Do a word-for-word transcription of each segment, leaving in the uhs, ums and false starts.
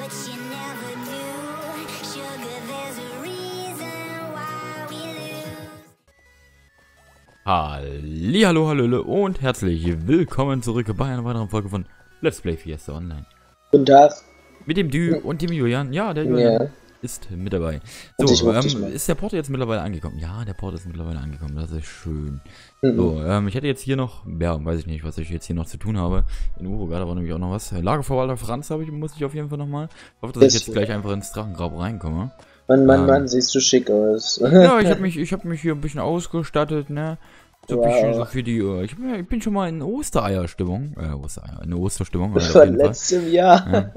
Hallihallo, hallöle und herzlich willkommen zurück bei einer weiteren Folge von Let's Play Fiesta Online. Guten Tag. Mit dem Dü und dem Julian. Ja, der Julian ja. ist mit dabei. So, ähm, ist der Port jetzt mittlerweile angekommen? Ja, der Port ist mittlerweile angekommen. Das ist schön. Mhm. So, ähm, ich hätte jetzt hier noch, ja, weiß ich nicht, was ich jetzt hier noch zu tun habe. In Urugada war nämlich auch noch was. Lagerverwalter Franz habe ich, muss ich auf jeden Fall nochmal. Ich hoffe, dass das ich jetzt gleich einfach ins Drachengrab reinkomme. Mann, Mann, ähm, Mann, siehst du schick aus. Ja, ich habe mich, ich habe mich hier ein bisschen ausgestattet, ne? So, wow. ein bisschen so für die, uh, ich, bin, ich bin schon mal in Ostereier-Stimmung. Äh, Ostereier, in Osterstimmung. Halt von letztem Jahr.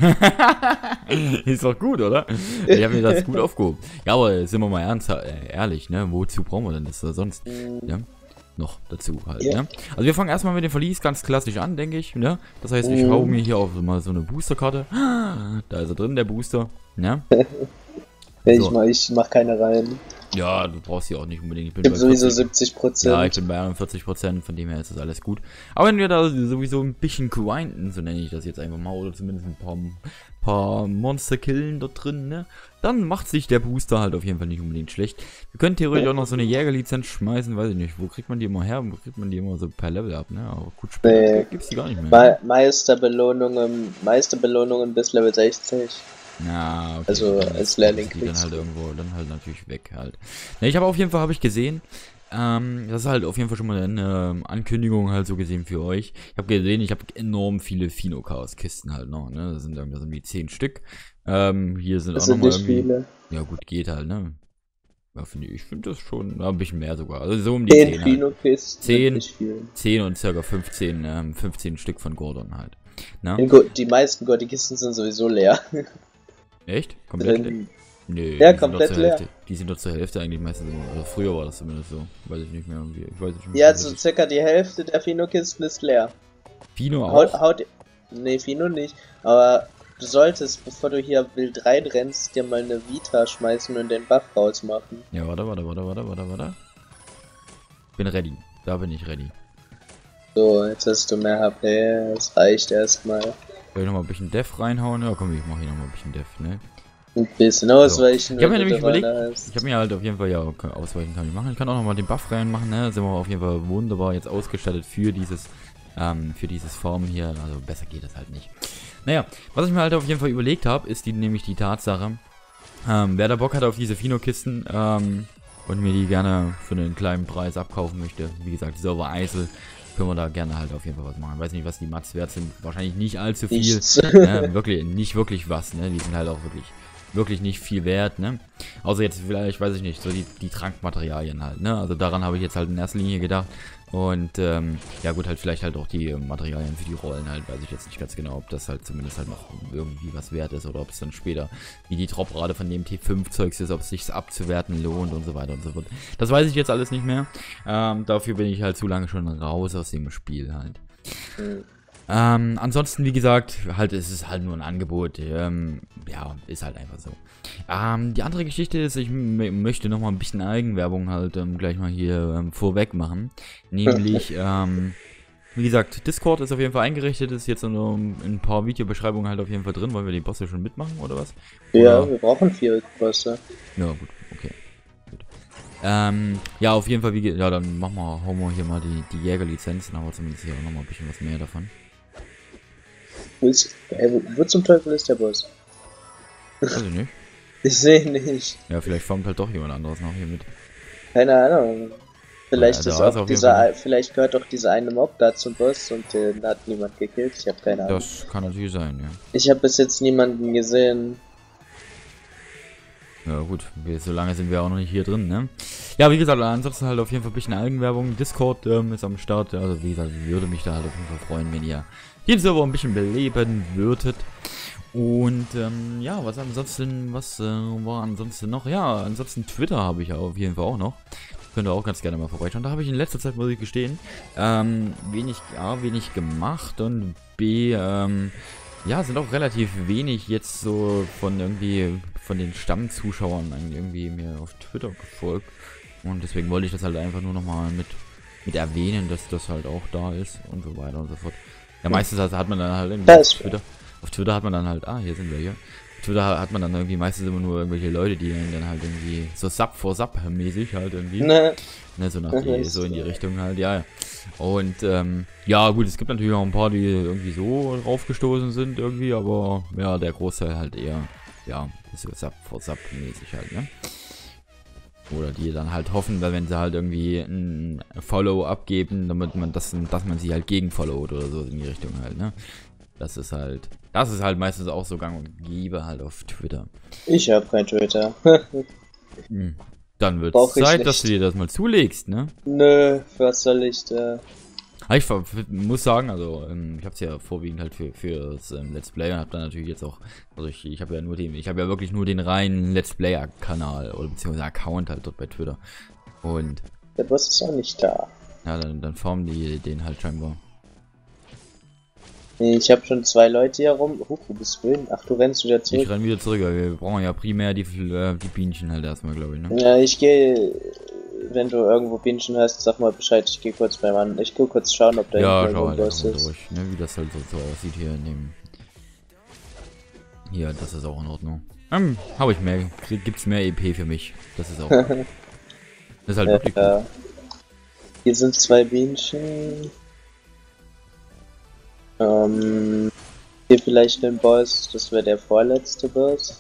Ja. Ist doch gut, oder? Ich habe mir das gut aufgehoben. Ja, aber sind wir mal ernst, äh, ehrlich, ne? Wozu brauchen wir denn das da sonst? Mm. Ja? Noch dazu halt, ja. Ne? Also wir fangen erstmal mit dem Verlies ganz klassisch an, denke ich, ne? Das heißt, ich mm. hau mir hier auf mal so eine Boosterkarte. Da ist er drin, der Booster, ne? Ich, so. mach, ich mach keine rein. Ja, du brauchst sie auch nicht unbedingt. Ich bin ich habe sowieso siebzig Prozent. Ja, ich bin bei einundvierzig Prozent, von dem her ist das alles gut. Aber wenn wir da sowieso ein bisschen grinden, so nenne ich das jetzt einfach mal, oder zumindest ein paar, paar Monster killen dort drin, ne? Dann macht sich der Booster halt auf jeden Fall nicht unbedingt schlecht. Wir können theoretisch auch noch so eine Jägerlizenz schmeißen, weiß ich nicht. Wo kriegt man die immer her? Wo kriegt man die immer so per Level ab, ne? Aber gut, später nee. Gibt's die gar nicht mehr. Me Meisterbelohnungen, Meisterbelohnungen bis Level sechzig. Ja, okay. Also als Lehrling die dann halt irgendwo, dann halt natürlich weg halt. Ne, ich habe auf jeden Fall, habe ich gesehen, ähm, das ist halt auf jeden Fall schon mal eine Ankündigung halt so gesehen für euch. Ich habe gesehen, ich habe enorm viele Fino-Chaos-Kisten halt noch, ne, das sind irgendwie zehn Stück. Ähm, hier sind das auch nochmal irgendwie, viele. Ja gut, geht halt, ne. Ja, finde ich, ich finde das schon, ja, ein bisschen mehr sogar, also so um die zehn Fino-Kisten, zehn, zehn und circa fünfzehn, ähm, fünfzehn Stück von Gordon halt. Ne? Die meisten Gordon-Kisten sind sowieso leer. Echt? Komplett leer? Nee, ja, komplett leer. Die sind doch zur Hälfte eigentlich meistens immer. Also früher war das zumindest so. Weiß ich nicht mehr. Ich weiß nicht mehr. Ja, so circa die Hälfte der Fino-Kisten ist leer. Fino auch? Haut, haut, nee, Fino nicht. Aber du solltest, bevor du hier wild reinrennst, dir mal eine Vita schmeißen und den Buff rausmachen. Ja, warte, warte, warte, warte, warte, warte. Bin ready. Da bin ich ready. So, jetzt hast du mehr H P. Das reicht erstmal. Soll ich nochmal ein bisschen Def reinhauen? Ja, komm, ich mach hier nochmal ein bisschen Def, ne? Ein bisschen ausweichen. So. Ich habe mir nämlich überlegt, ich habe mir halt auf jeden Fall, ja, ausweichen kann ich machen. Ich kann auch nochmal den Buff reinmachen, ne? Sind wir auf jeden Fall wunderbar jetzt ausgestattet für dieses, ähm, für dieses Form hier. Also besser geht das halt nicht. Naja, was ich mir halt auf jeden Fall überlegt habe, ist die, nämlich die Tatsache, ähm, wer da Bock hat auf diese Fino-Kisten, ähm, und mir die gerne für einen kleinen Preis abkaufen möchte, wie gesagt, die Sauber Eisel, können wir da gerne halt auf jeden Fall was machen. Ich weiß nicht, was die Mats wert sind. Wahrscheinlich nicht allzu viel. Ne? Wirklich, nicht wirklich was, ne? Die sind halt auch wirklich, wirklich nicht viel wert, ne? Außer jetzt vielleicht, weiß ich nicht, so die, die Trankmaterialien halt, ne? Also daran habe ich jetzt halt in erster Linie gedacht. Und, ähm, ja gut, halt vielleicht halt auch die Materialien für die Rollen halt, weiß ich jetzt nicht ganz genau, ob das halt zumindest halt noch irgendwie was wert ist oder ob es dann später, wie die Droprate von dem T fünf Zeugs ist, ob es sich abzuwerten lohnt und so weiter und so fort. Das weiß ich jetzt alles nicht mehr. Ähm, dafür bin ich halt zu lange schon raus aus dem Spiel halt. Mhm. Ähm, ansonsten, wie gesagt, halt, es ist halt nur ein Angebot. Ähm, ja, ist halt einfach so. Ähm, die andere Geschichte ist, ich möchte nochmal ein bisschen Eigenwerbung halt ähm, gleich mal hier ähm, vorweg machen. Nämlich, ähm, wie gesagt, Discord ist auf jeden Fall eingerichtet, ist jetzt in, in ein paar Videobeschreibungen halt auf jeden Fall drin. Wollen wir die Bosse schon mitmachen oder was? Ja, oder? Wir brauchen vier Bosse. Ja, gut, okay. Gut. Ähm, ja, auf jeden Fall, wie ja, dann machen wir, hauen wir hier mal die, die Jägerlizenz, dann haben wir zumindest hier auch nochmal ein bisschen was mehr davon. Wo, ist, äh, wo, wo zum Teufel ist der Boss? Weiß ich nicht. Ich sehe nicht. Ja, vielleicht formt halt doch jemand anderes noch hier mit. Keine Ahnung. Vielleicht ja, ist auch dieser, vielleicht gehört doch dieser eine Mob da zum Boss und den hat niemand gekillt. Ich habe keine Ahnung. Das kann natürlich sein, ja. Ich habe bis jetzt niemanden gesehen. Ja gut, wir, so lange sind wir auch noch nicht hier drin, ne? Ja, wie gesagt, ansonsten halt auf jeden Fall ein bisschen Eigenwerbung. Discord ähm, ist am Start. Also wie gesagt, ich würde mich da halt auf jeden Fall freuen, wenn ihr den Server ein bisschen beleben würdet. Und ähm, ja, was ansonsten, was äh, war ansonsten noch? Ja, ansonsten Twitter habe ich ja auf jeden Fall auch noch. Könnt ihr auch ganz gerne mal vorbeischauen. Da habe ich in letzter Zeit, muss ich gestehen, ähm, wenig, A, wenig gemacht und B, ähm, ja, sind auch relativ wenig jetzt so von irgendwie, von den Stammzuschauern irgendwie mir auf Twitter gefolgt. Und deswegen wollte ich das halt einfach nur nochmal mit, mit erwähnen, dass das halt auch da ist und so weiter und so fort. Ja, meistens hat man dann halt irgendwie auf Twitter, Auf Twitter hat man dann halt, ah, hier sind wir hier. Auf Twitter hat man dann irgendwie meistens immer nur irgendwelche Leute, die dann halt irgendwie so Sub for Sub mäßig halt irgendwie. Ne. Ne, so, nach die, so in die Richtung halt, ja, ja. Und, ähm, ja gut, es gibt natürlich auch ein paar, die irgendwie so draufgestoßen sind irgendwie, aber ja, der Großteil halt eher, ja, so Sub for Sub mäßig halt, ne. Oder die dann halt hoffen, weil wenn sie halt irgendwie ein Follow abgeben, damit man das, dass man sie halt gegenfollowt oder so in die Richtung halt, ne. Das ist halt, das ist halt meistens auch so gang und gäbe halt auf Twitter. Ich hab kein Twitter. hm. Dann wird Brauch es ich Zeit, nicht. dass du dir das mal zulegst, ne? Nö, was soll ich da? Ich ver- muss sagen, also ähm, ich habe es ja vorwiegend halt für für das ähm, Let's Play und habe dann natürlich jetzt auch, also ich, ich habe ja nur den, ich habe ja wirklich nur den reinen Let's Player Kanal oder beziehungsweise Account halt dort bei Twitter und Der Boss ist auch nicht da. ja, dann, dann formen die den halt scheinbar. Ich habe schon zwei Leute hier rum. Huch, wo bist du hin? Ach, du rennst wieder Ich zurück. renn wieder zurück, weil wir brauchen ja primär die äh, die Bienchen halt erstmal, glaube ich, ne? Ja, ich gehe. Wenn du irgendwo Bienchen hast, sag mal Bescheid. Ich gehe kurz beim Mann. Ich guck kurz schauen, ob da Ja, irgendwo schau ein halt Boss einfach mal ist. durch, ne, wie das halt so, so aussieht hier in dem. Hier, das ist auch in Ordnung. Ähm, habe ich mehr, krieg- gibt's mehr E P für mich. Das ist auch. Das ist halt wirklich gut. Ja. Hier sind zwei Bienchen. Ähm, hier vielleicht ein Boss. Das wäre der vorletzte Boss.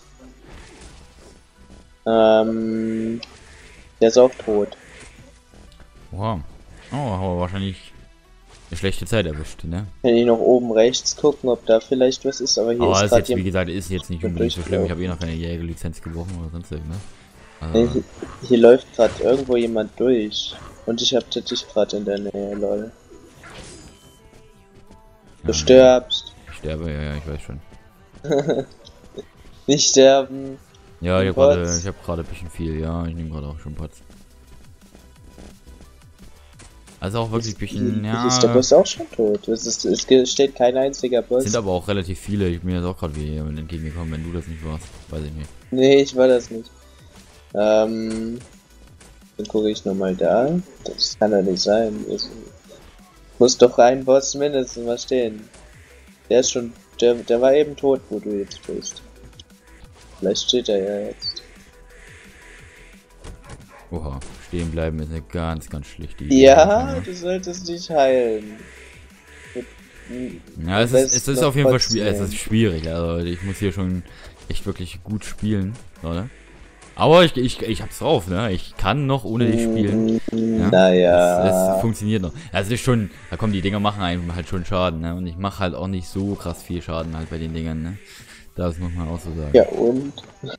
Ähm, der ist auch tot. Wow. Oh, aber wahrscheinlich eine schlechte Zeit erwischt, ne? Kann ich noch oben rechts gucken, ob da vielleicht was ist, aber hier Aber ist ist gerade jetzt, wie gesagt, ist jetzt nicht gut unbedingt so schlimm. Ich habe durchgelaufen. eh noch keine Jägerlizenz gebrochen oder sonst irgendwas. Nee, Also, hier, hier läuft gerade irgendwo jemand durch. Und ich hab dich gerade in der Nähe, lol. Du ja, stirbst. ich sterbe, ja, ja, ich weiß schon. Nicht sterben. Ja, ich habe Pots. gerade, ich habe gerade ein bisschen viel, ja, ich nehme gerade auch schon Pots. Also auch wirklich ein bisschen, Hier ja. ist der Boss auch schon tot. Es, ist, es ge- steht kein einziger Boss. Sind aber auch relativ viele. Ich bin jetzt auch gerade wieder jemand entgegengekommen, wenn du das nicht warst. Weiß ich nicht. Nee, ich war das nicht. Ähm, dann gucke ich nochmal da. Das kann doch nicht sein. Es muss doch ein Boss mindestens mal stehen. Der ist schon, der, der war eben tot, wo du jetzt bist. Vielleicht steht er ja jetzt. Oha, stehen bleiben ist eine ganz, ganz schlechte Idee. Ja, du solltest dich heilen. Ja, es am ist, es besten ist noch auf jeden Fall Pots schwierig. Es nehmen. ist schwierig. Also ich muss hier schon echt wirklich gut spielen, oder? Aber ich, ich, ich hab's drauf, ne? Ich kann noch ohne dich spielen. Ja? Naja. Es, es funktioniert noch. Also es ist schon, da kommen die Dinger machen einem halt schon Schaden, ne? Und ich mache halt auch nicht so krass viel Schaden halt bei den Dingern, ne? Das muss man auch so sagen. Ja und?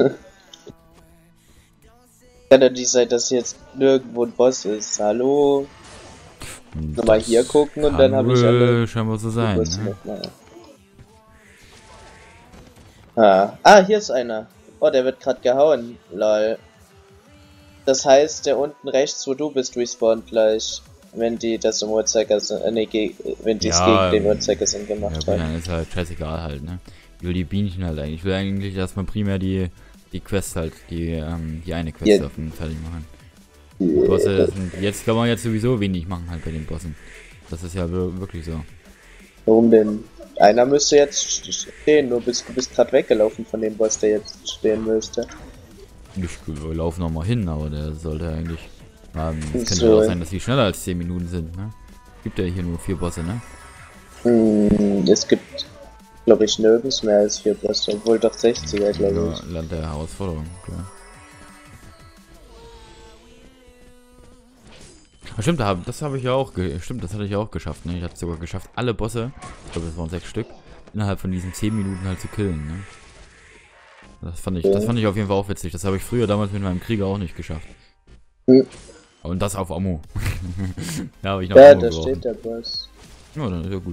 Kann doch nicht sein, dass jetzt nirgendwo ein Boss ist. Hallo? Und Nochmal das hier gucken und kann dann habe ich alle wohl scheinbar so sein, Bosse ne? nochmal. Ah. ah, hier ist einer. Oh, der wird gerade gehauen. Lol. Das heißt, der unten rechts, wo du bist, respawnt gleich. Wenn die das im Uhrzeigersinn, äh, nee, ge wenn die es Ja, gegen den Uhrzeigersinn Ja, gemacht gut, haben. dann ist halt scheißegal halt, ne? Ich will die Bienchen halt eigentlich. Ich will eigentlich erstmal primär die, die Quest halt, die, ähm, die eine Quest Ja. davon fertig machen. Die Bosse sind, jetzt kann man jetzt sowieso wenig machen halt bei den Bossen. Das ist ja wir- wirklich so. Warum denn? Einer müsste jetzt stehen, du bist, du bist gerade weggelaufen von dem Boss, der jetzt stehen müsste. Ich laufe nochmal hin, aber der sollte eigentlich. Ähm, es könnte So. auch sein, dass die schneller als zehn Minuten sind, ne? Gibt ja hier nur vier Bosse, ne? Hm, es gibt, glaube ich, nirgends mehr als vier Bosse, obwohl doch sechziger, glaube ich. Ja, Land der Herausforderung, klar. Ah, stimmt, da hab- das habe ich ja auch, ge stimmt, das hatte ich ja auch geschafft, ne? Ich hatte sogar geschafft, alle Bosse, ich glaube, das waren sechs Stück, innerhalb von diesen zehn Minuten halt zu killen, ne? Das fand ich, das fand ich auf jeden Fall auch witzig. Das habe ich früher damals mit meinem Krieger auch nicht geschafft. Hm. Und das auf Ammo. Da habe ich noch Ja, Ammo da gebraucht. steht der Boss. Ja, dann ist ja gut.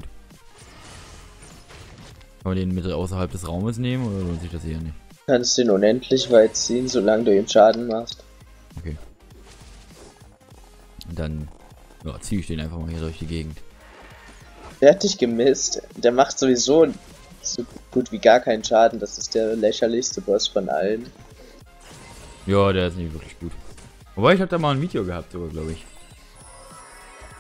Kann man den mit außerhalb des Raumes nehmen oder lohnt sich das eher nicht? Du kannst ihn unendlich weit ziehen, solange du ihm Schaden machst. Okay. Und dann ja, ziehe ich den einfach mal hier durch die Gegend. Der hat dich gemisst. Der macht sowieso so gut wie gar keinen Schaden. Das ist der lächerlichste Boss von allen. Ja, der ist nicht wirklich gut. Wobei, ich habe da mal ein Video gehabt sogar, glaube ich.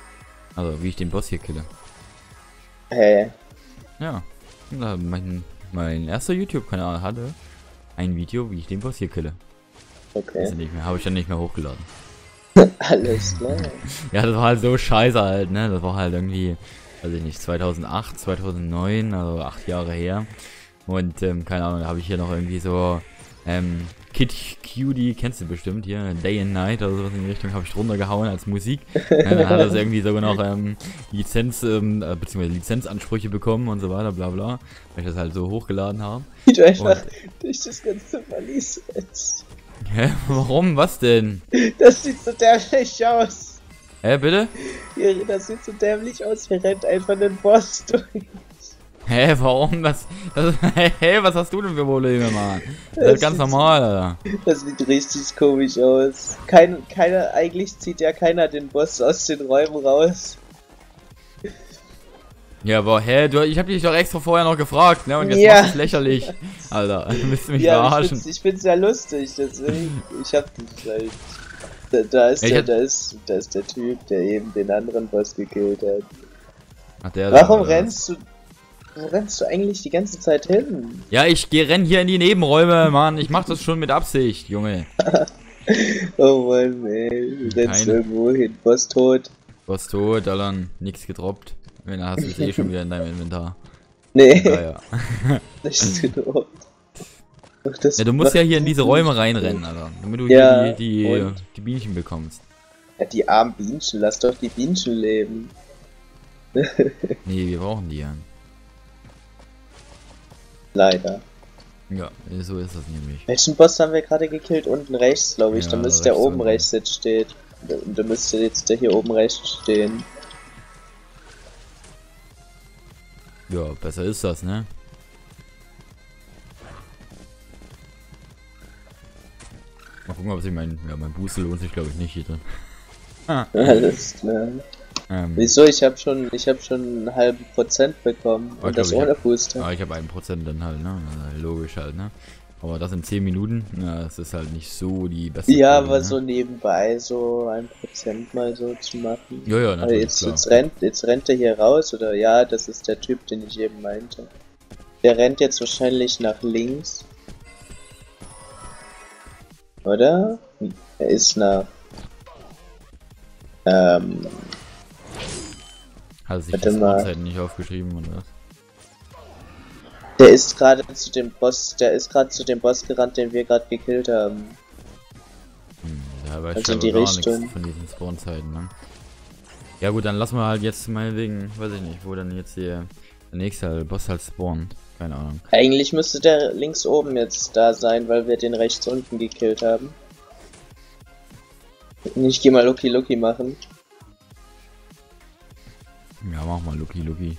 Also, wie ich den Boss hier kille. Hey. Ja. Da mein, Mein erster YouTube-Kanal hatte ein Video, wie ich den Boss hier kille. Okay. Also nicht mehr, habe ich dann nicht mehr hochgeladen. Alles klar. Ja, das war halt so scheiße halt, ne? Das war halt irgendwie, weiß ich nicht, zweitausendacht, zweitausendneun, also acht Jahre her. Und, ähm, keine Ahnung, da habe ich hier noch irgendwie so, ähm, Kid Cutie, kennst du bestimmt hier, Day and Night oder sowas in die Richtung, habe ich drunter gehauen als Musik. Ja, dann hat das irgendwie sogar noch, ähm, Lizenz, ähm, äh, beziehungsweise Lizenzansprüche bekommen und so weiter, bla bla, weil ich das halt so hochgeladen habe. Wie du einfach Und, durch das ganze Verlies rennst. hä, warum, was denn? Das sieht so dämlich aus. Hä, bitte? Hier, das sieht so dämlich aus. Hier rennt einfach den Boss durch. Hä, warum das, das hä, was hast du denn für Probleme, Mann? Das, Das ist ganz sieht- normal, Alter. Das sieht richtig komisch aus. Kein, keiner, eigentlich zieht ja keiner den Boss aus den Räumen raus. Ja, aber hä, du, ich hab dich doch extra vorher noch gefragt, ne? Und jetzt Ja. machst du es lächerlich. Alter, du willst mich Ja, ich verarschen. find's, ich find's ja lustig, deswegen, ich hab dich halt. Da, da ist Ja, ich der, hab- da ist, da ist der Typ, der eben den anderen Boss gekillt hat. Ach, der Warum da, rennst du, wo rennst du eigentlich die ganze Zeit hin? Ja, ich geh, renn hier in die Nebenräume, Mann. Ich mach das schon mit Absicht, Junge. Oh Mann, ey, du rennst Keine. irgendwo hin, Boss tot. Was tot, Alter, nix gedroppt. Wenn dann hast du es eh schon wieder in deinem Inventar. Nee, Ja, ja. nicht gedroppt. Ach, das Ja, du musst macht ja hier in diese gut. Räume reinrennen, Alter. Damit du Ja, hier die, die, und? die Bienchen bekommst. Ja, die armen Bienchen, lass doch die Bienchen leben. Nee, wir brauchen die ja. Leider. Ja, so ist das nämlich. Welchen Boss haben wir gerade gekillt? Unten rechts, glaube ich. Ja, da müsste der rechts oben unten. rechts jetzt steht. Da, da müsste jetzt der hier oben rechts stehen. Ja, besser ist das, ne? Mal gucken, ob sich mein, ja, mein Boost lohnt sich, glaube ich, nicht hier drin. Alles klar. Ähm, Wieso? Ich habe schon, ich habe schon einen halben Prozent bekommen Ja, und das glaub ich, ohne Booster. ja, ich habe ein Prozent dann halt, ne? Also logisch halt, ne? Aber das in zehn Minuten, ja, das ist halt nicht so die beste Ja, Quote, aber ne? so nebenbei so ein Prozent mal so zu machen. Ja, ja, Aber natürlich, jetzt, klar. jetzt rennt, jetzt rennt er hier raus, oder ja, das ist der Typ, den ich eben meinte. Der rennt jetzt wahrscheinlich nach links. Oder? Er ist nach. Ähm, Hat sich warte die mal. Spawnzeiten nicht aufgeschrieben und was? der ist gerade zu dem Boss, der ist gerade zu dem Boss gerannt, den wir gerade gekillt haben. Hm, da weiß Also ich die aber gar Richtung. nichts von diesen Spawnzeiten, ne? Ja gut, dann lassen wir halt jetzt mal wegen, weiß ich nicht, wo dann jetzt hier der nächste halt Boss halt spawnt. Keine Ahnung. Eigentlich müsste der links oben jetzt da sein, weil wir den rechts unten gekillt haben. Ich geh mal Lucky Lucky machen. Ja, mach mal Lucky Lucky.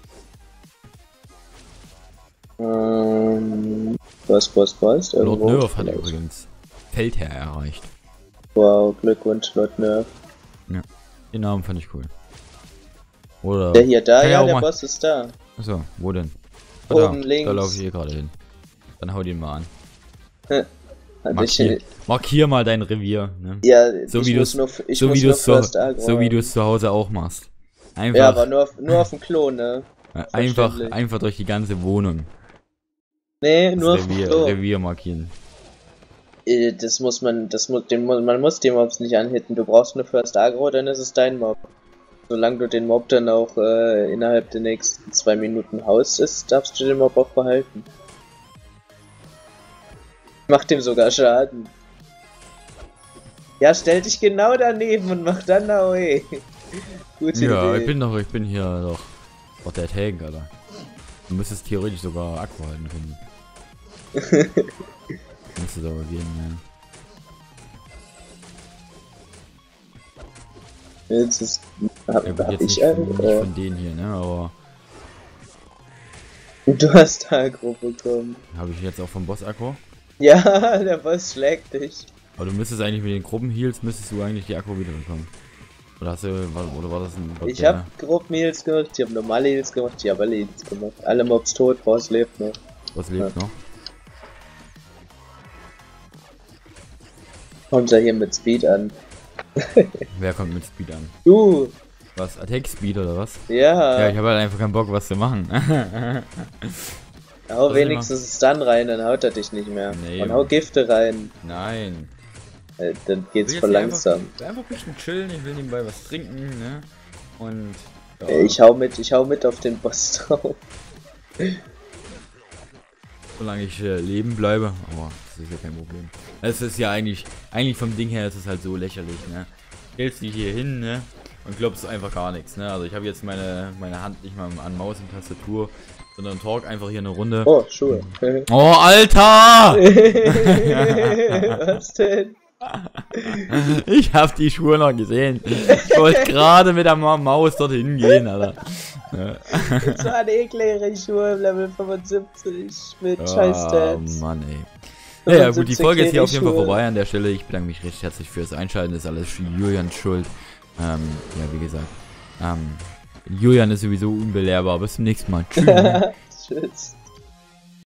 Ähm, Boss, Boss, Boss. Lord irgendwo Nerf hat vielleicht. übrigens Feldherr erreicht. Wow, Glückwunsch, Lord Nerf. Den Namen fand ich cool. Oder. Der hier da, Kann ja ja, auch der mal- Boss ist da. Achso, wo denn? Ah, Oben da, links. Da laufe ich hier gerade hin. Dann hau den mal an. Hat Markier, ich, markier mal dein Revier. Ne? ja, So ich wie muss du's- nur, ich So muss wie du nur es zu, First Agro so wie haben. du es zu Hause auch machst. Einfach, Ja, aber nur auf, nur auf dem Klo, ne? äh, einfach, verständlich. einfach durch die ganze Wohnung. Nee, Das nur auf dem Revier, Klo. Revier markieren. Äh, Das muss man, das muss, den, mu- man muss den Mobs nicht anhitten. Du brauchst nur First Agro, dann ist es dein Mob. Solange du den Mob dann auch äh, innerhalb der nächsten zwei Minuten haust ist, darfst du den Mob auch behalten. Macht ihm sogar Schaden. Ja, stell dich genau daneben und mach dann Aoe. Gute Ja, Idee. ich bin doch, ich bin hier doch. Oh, der Tank, Alter. Du müsstest theoretisch sogar Akku halten können. Müsste es aber gehen, ne? Jetzt ist. Hab, Ja gut, hab jetzt ich nicht, von, einen? nicht Äh, von denen hier, ne? Aber du hast Agro bekommen. habe ich jetzt auch vom Boss Akku? Ja, der Boss schlägt dich. Aber du müsstest eigentlich mit den Gruppenheals, müsstest du eigentlich die Akku wieder bekommen. Oder hast du, war, oder war das ein Bot, Ich der- hab Gruppenheals gemacht, ich hab normale Heals gemacht, ich hab alle Heals gemacht. Alle Mobs tot, Boss lebt noch. Was lebt noch? Kommt er hier mit Speed an. Wer kommt mit Speed an? Du! Was? Attack Speed oder was? Ja! Ja, ich habe halt einfach keinen Bock, was zu machen. Hau wenigstens Stun rein, dann haut er dich nicht mehr. Nee, und hau Gifte rein. Nein. Äh, dann geht's Ich voll will langsam. Einfach, einfach ein bisschen chillen, ich will nebenbei was trinken, ne? Und. Ja. Äh, Ich hau mit, ich hau mit auf den Boss drauf. Solange ich äh, leben bleibe. Aber das ist ja kein Problem. Es ist ja eigentlich, eigentlich vom Ding her ist es halt so lächerlich, ne? Stellst dich hier hin, ne? Und glaubst einfach gar nichts, ne? Also ich habe jetzt meine, meine Hand nicht mal an Maus und Tastatur, sondern talk einfach hier eine Runde. Oh, Schuhe. Oh, Alter! Was denn? Ich hab die Schuhe noch gesehen. Ich wollte gerade mit der Ma Maus dorthin gehen, Alter. Ja. Das waren eklige Schuhe im Level fünfundsiebzig mit Oh, Scheiß-Stats. Mann, ey. Naja, gut, die Folge ist hier auf jeden Fall Schuhe. vorbei an der Stelle. Ich bedanke mich recht herzlich fürs Einschalten. Das ist alles Julians Schuld. Ähm, ja, wie gesagt. Ähm, Julian ist sowieso unbelehrbar. Bis zum nächsten Mal. Tschüss. Tschüss.